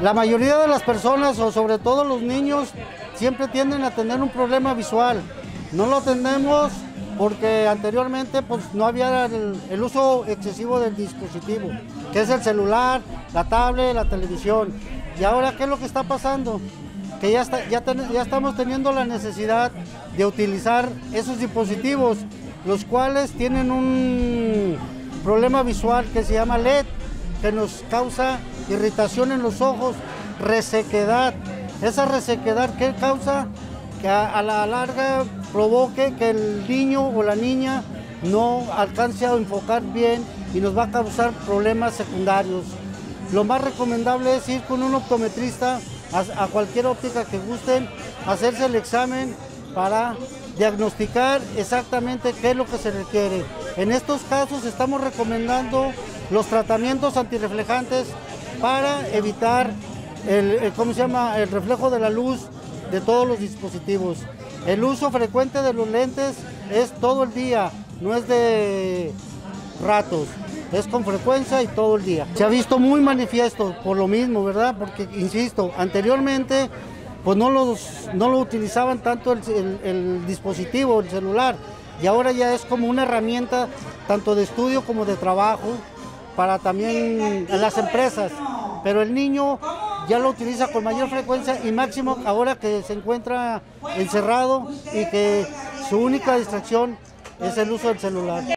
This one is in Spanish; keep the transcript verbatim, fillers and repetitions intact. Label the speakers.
Speaker 1: La mayoría de las personas, o sobre todo los niños, siempre tienden a tener un problema visual. No lo tenemos porque anteriormente pues, no había el, el uso excesivo del dispositivo, que es el celular, la tablet, la televisión. Y ahora, ¿qué es lo que está pasando? Que ya, está, ya, ten, ya estamos teniendo la necesidad de utilizar esos dispositivos, los cuales tienen un problema visual que se llama L E D, que nos causa irritación en los ojos, resequedad. Esa resequedad, ¿qué causa? Que a, a la larga provoque que el niño o la niña no alcance a enfocar bien y nos va a causar problemas secundarios. Lo más recomendable es ir con un optometrista a, a cualquier óptica que gusten, hacerse el examen para diagnosticar exactamente qué es lo que se requiere. En estos casos estamos recomendando los tratamientos antirreflejantes para evitar el, el, ¿cómo se llama? el reflejo de la luz de todos los dispositivos. El uso frecuente de los lentes es todo el día, no es de ratos, es con frecuencia y todo el día. Se ha visto muy manifiesto por lo mismo, ¿verdad? Porque, insisto, anteriormente pues no, los, no lo utilizaban tanto el, el, el dispositivo, el celular, y ahora ya es como una herramienta tanto de estudio como de trabajo para también en las empresas, pero el niño ya lo utiliza con mayor frecuencia y máximo ahora que se encuentra encerrado y que su única distracción es el uso del celular.